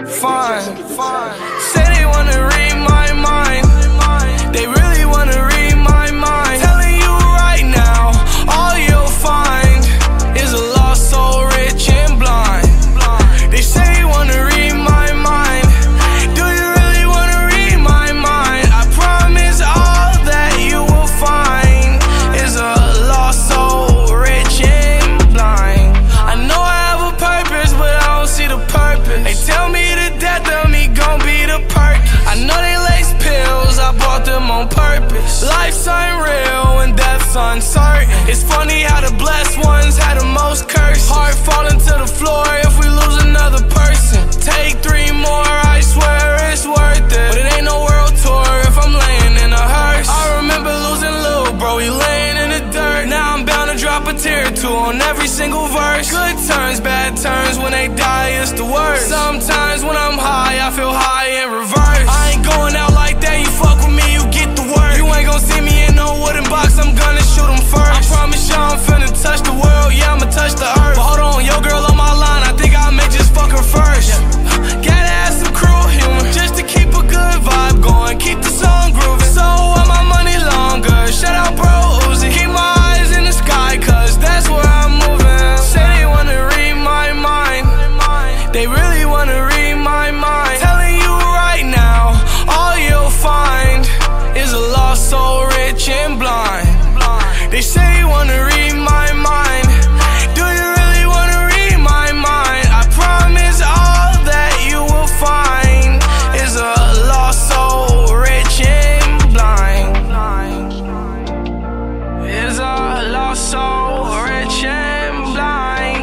fine. Say they wanna read my mind, they really wanna read my mind. Telling you right now, all you'll find is a lost soul, rich and blind. They say they wanna read my mind, do you really wanna read my mind? I promise all that you will find is a lost soul, rich and blind. I know I have a purpose, but I don't see the purpose. They tell me the death of me gon' be the Perkys. I know they lace pills, I bought them on purpose. Life's unreal and death's uncertain. It's funny how the blessed ones had the most curses. Heart falling to the floor if we lose another person. Take 3 more, I swear it's worth it. But it ain't no world tour if I'm laying in a hearse. I remember losing Lil bro, he laying in the dirt. Now I'm bound to drop a tear or two on every single verse. Good turns, bad turns, when they die it's the worst. Sometimes when I'm high, I feel high in reverse. I ain't going out like that, you fuck with me, you get the word. You ain't gon' see me in no wooden box, I'm gonna shoot him first. I promise y'all I'm finna touch the world, yeah, I'ma touch the earth. But hold on, yo girl on my line, I think I may just fuck her first. Gotta have some cruel humor, just to keep a good vibe going, keep the song grooving. So I want my money longer, shout out bro Uzi. Keep my eyes in the sky, cause that's where I'm moving. Say they wanna read my mind, they really wanna read my mind. Telling you right now, all you'll find is a lost soul, rich and blind. They say they wanna read my mind, do you really wanna read my mind? I promise all that you will find is a lost soul, rich and blind. Is a lost soul, rich and blind.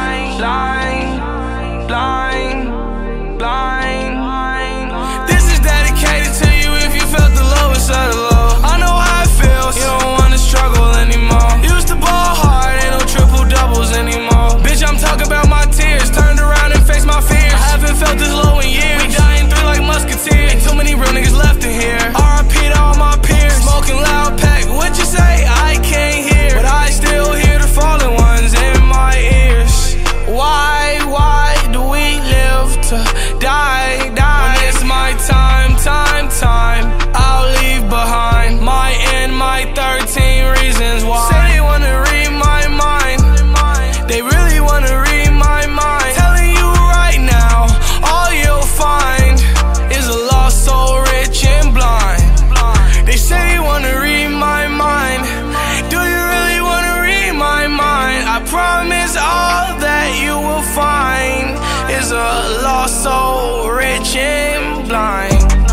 Blind. This is dedicated to you if you felt the lowest of the low. I know how it feels, you don't wanna struggle anymore. Used to ball hard, ain't no triple doubles anymore. Bitch, I'm talking about my tears, turned around and faced my fears. I haven't felt this low in years, we dying 3 like musketeers. Ain't too many real niggas left in here. RIP to all my peers, smoking loud pack. What you say? I can't hear, but I still hear the fallen ones in my ears. Why do we live to die? When it's my time, I'll leave behind my end, my 13 reasons why. Say they wanna read my mind, they really wanna read my mind. Telling you right now, all you'll find is a lost soul, rich and blind. They say they wanna read my mind, do you really wanna read my mind? I promise all that you will find is a lost soul, rich and blind.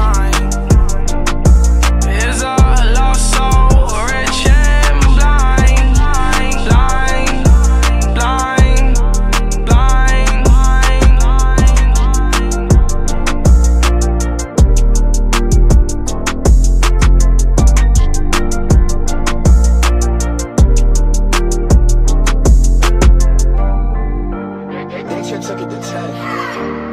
Is a lost soul, rich and blind. Daytrip took it to 10.